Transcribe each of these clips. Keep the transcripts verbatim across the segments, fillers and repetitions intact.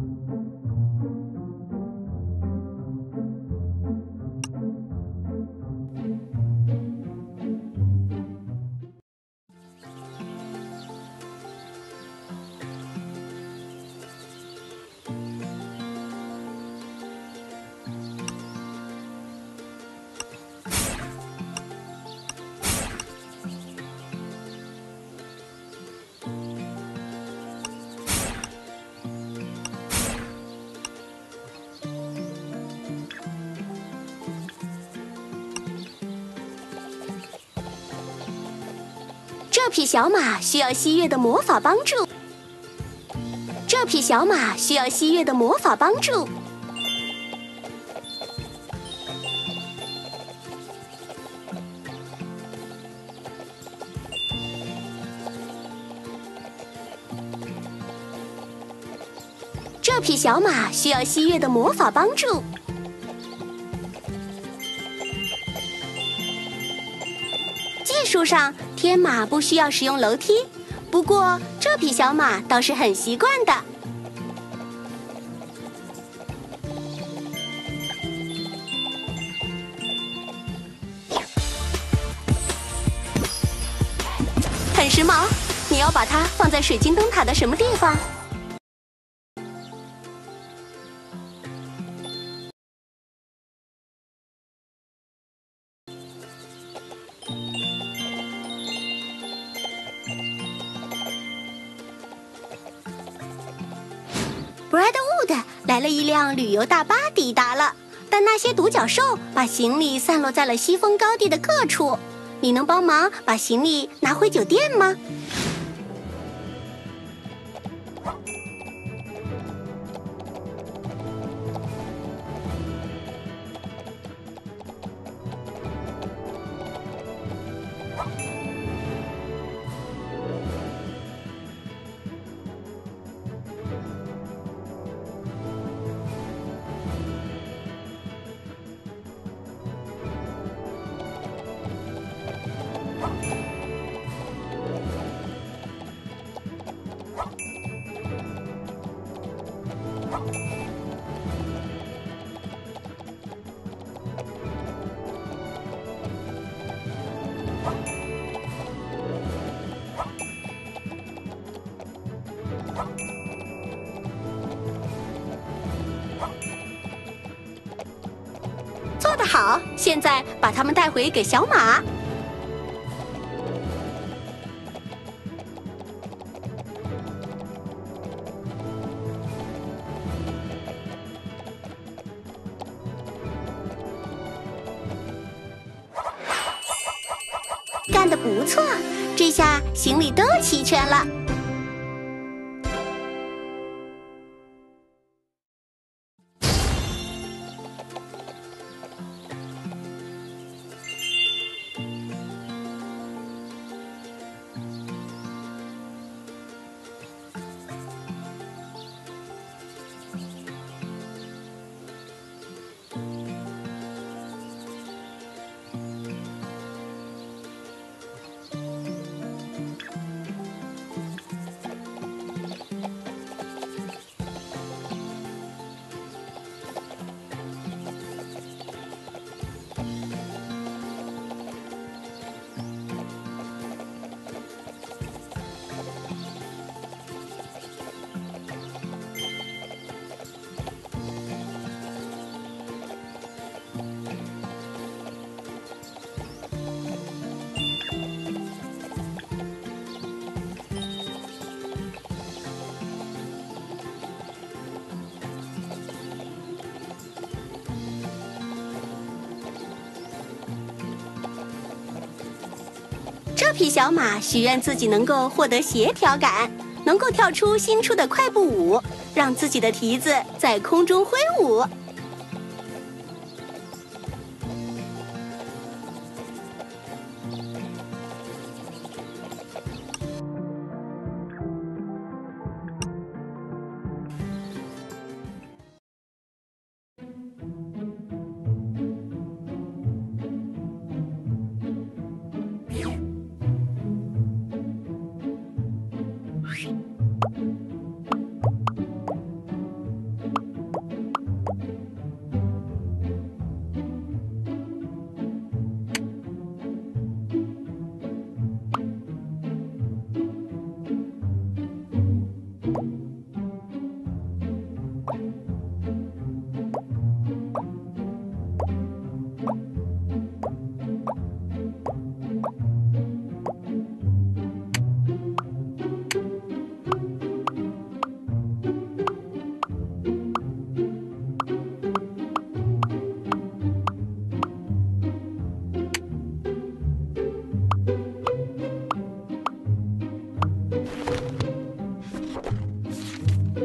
这匹小马需要西月的魔法帮助。这匹小马需要西月的魔法帮助。这匹小马需要西月的魔法帮助。技术上，天马不需要使用楼梯，不过这匹小马倒是很习惯的。很时髦，你要把它放在水晶灯塔的什么地方？Bradwood 来了一辆旅游大巴抵达了，但那些独角兽把行李散落在了西风高地的各处。你能帮忙把行李拿回酒店吗？做得好，现在把它们带回给小马。干得不错，这下行李都齐全了。这匹小马许愿自己能够获得协调感，能够跳出新出的快步舞，让自己的蹄子在空中挥舞。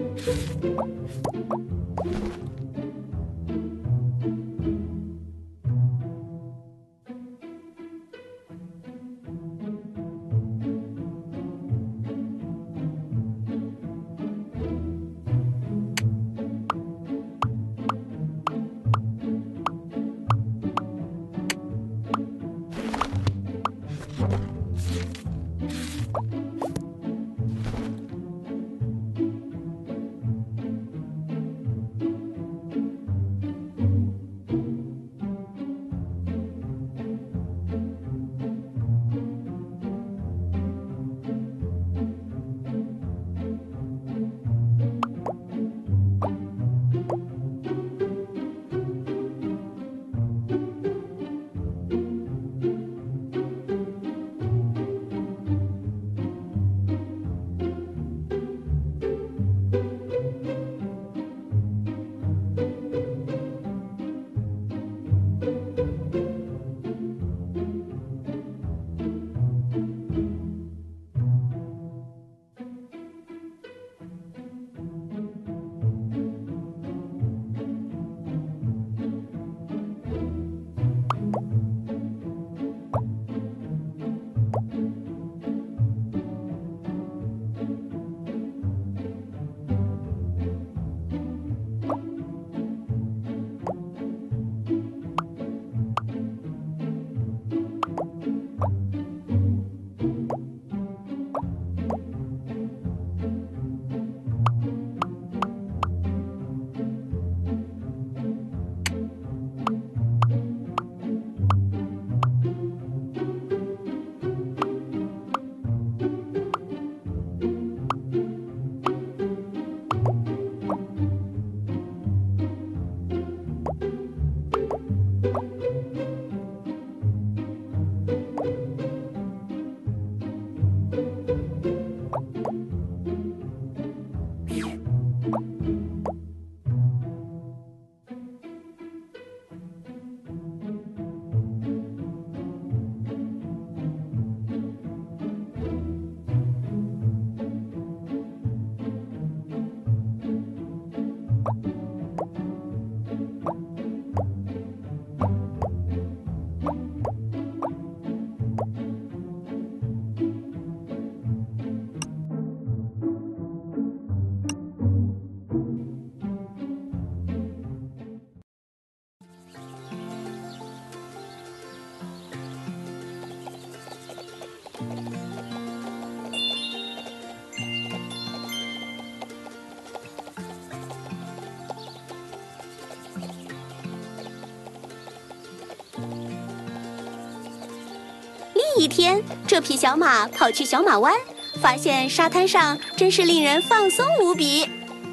一天，这匹小马跑去小马湾，发现沙滩上真是令人放松无比。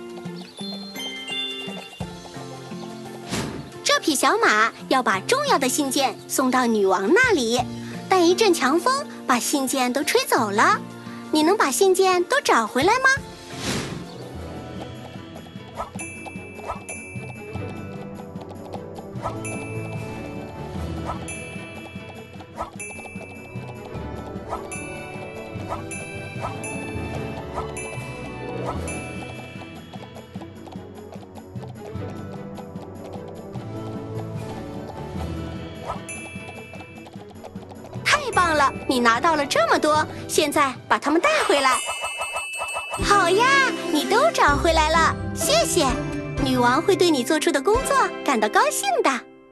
这匹小马要把重要的信件送到女王那里，但一阵强风把信件都吹走了。你能把信件都找回来吗？太棒了，你拿到了这么多，现在把它们带回来。好呀，你都找回来了，谢谢。女王会对你做出的工作感到高兴的。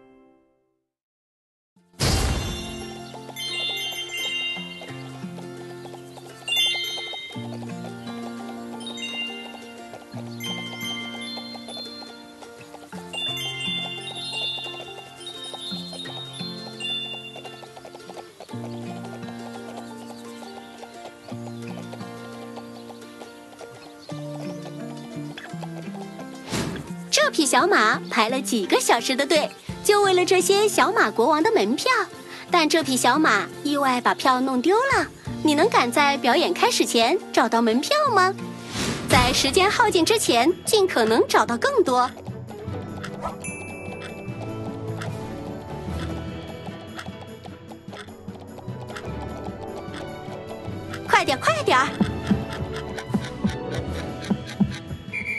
这匹小马排了几个小时的队，就为了这些小马国王的门票。但这匹小马意外把票弄丢了。你能赶在表演开始前找到门票吗？在时间耗尽之前，尽可能找到更多。快点，快点！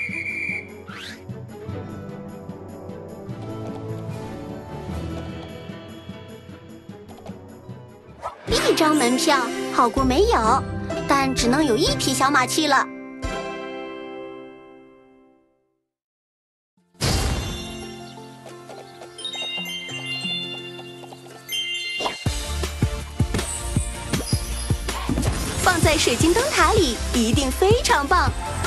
一张门票好过没有，但只能有一匹小马去了。放在水晶灯塔里一定非常棒，